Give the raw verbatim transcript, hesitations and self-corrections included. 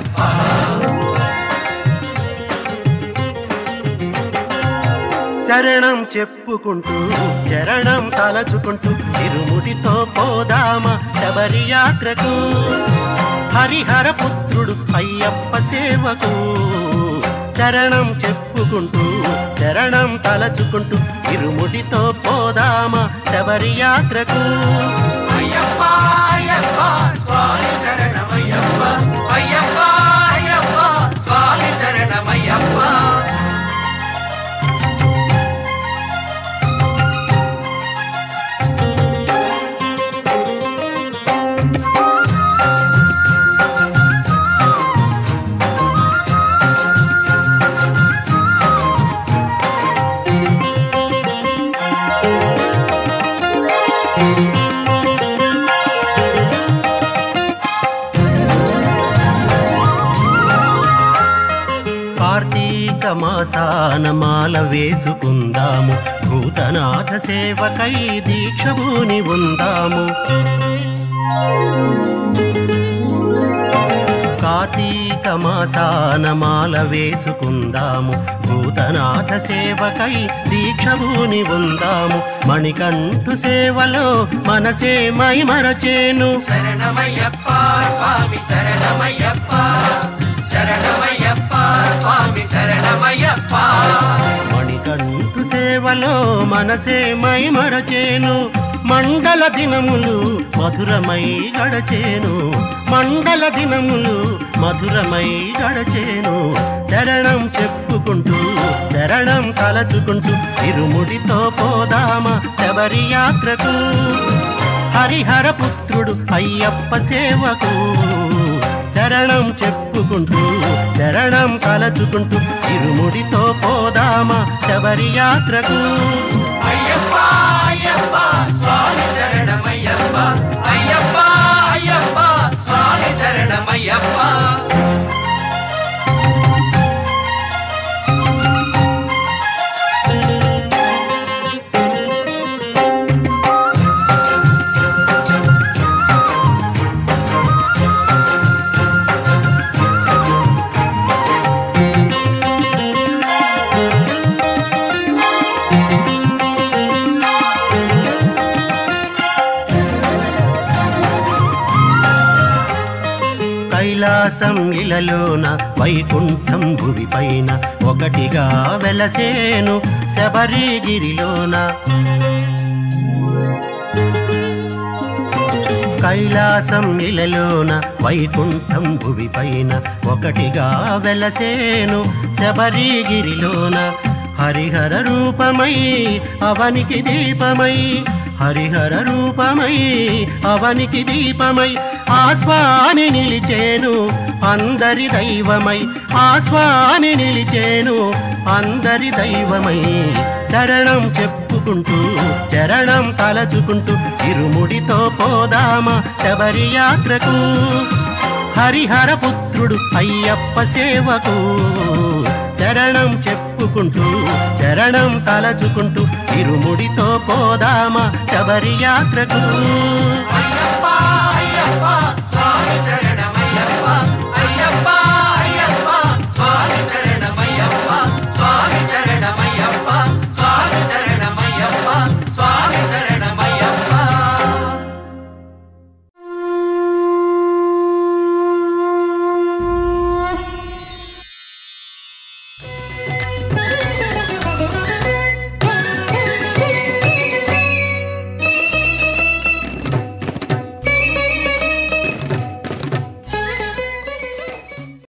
అయ్యప్ప. శరణం చెప్పుకుంటూ చరణం తలచుకుంటూ ఇరుముడితో పోదామా శబరి యాత్రకు. హరిహర పుత్రుడు అయ్యప్ప సేవకు. శరణం చెప్పుకుంటూ చరణం తలచుకుంటూ ఇరుముడితో పోదామా శబరి యాత్రకు. అయ్యప్ప అయ్యప్ప స్వామి శరణమయ్యప్ప. అయ్యప్ప అయ్యప్ప స్వామి శరణమయ్యప్ప. మాసాన మాల వేసుకుందాము, భూతనాథ సేవకై దీక్షభూని ఉందాము. కార్తీక మాసాన మాల వేసుకుందాము, భూతనాథ సేవకై దీక్షభూని ఉందాము. మణికంఠు సేవలో మనసే మై మరచేను. శరణమయ్యప్ప స్వామి శరణమయ్యప్ప. శరణమయ్యప్ప స్వామి శరణమయ్యప్ప. మణికంఠు సేవలో మనసే మై మరచేను. మండల దినములు మధురమై గడచేను. మండల దినములు మధురమై గడచేను. శరణం చెప్పుకుంటూ శరణం తలచుకుంటూ ఇరుముడితో పోదామా శబరి యాత్రకు. హరిహర పుత్రుడు అయ్యప్ప సేవకు. శరణం చెప్పుకుంటూ శరణం తలచుకుంటూ ఇరుముడితో పోదామా శబరి యాత్రకు. అయ్యప్ప అయ్యప్ప స్వామి శరణమయ్యప్ప. అయ్యప్ప అయ్యప్ప స్వామి శరణమయ్యప్ప. కైలాసం ఇలలోన వైకుంఠం భువి పైన ఒకటిగా వెలసేను శబరిగిరిలోన. కైలాసం ఇలలోన వైకుంఠం భువి పైన ఒకటిగా వెలసేను శబరిగిరిలోన. హరిహర రూపమై అవనికి దీపమై. హరిహర రూపమై అవనికి దీపమై ఆ స్వామి నిలిచేను అందరి దైవమై. ఆ స్వామి నిలిచేను అందరి దైవమై. శరణం చెప్పుకుంటూ చరణం తలచుకుంటూ ఇరుముడితో పోదామా శబరి యాత్రకు. హరిహర పుత్రుడు అయ్యప్ప సేవకు. శరణం చెప్పుకుంటూ చరణం తలచుకుంటూ ఇరుముడితో పోదామా శబరి యాత్రకు. అయ్యప్ప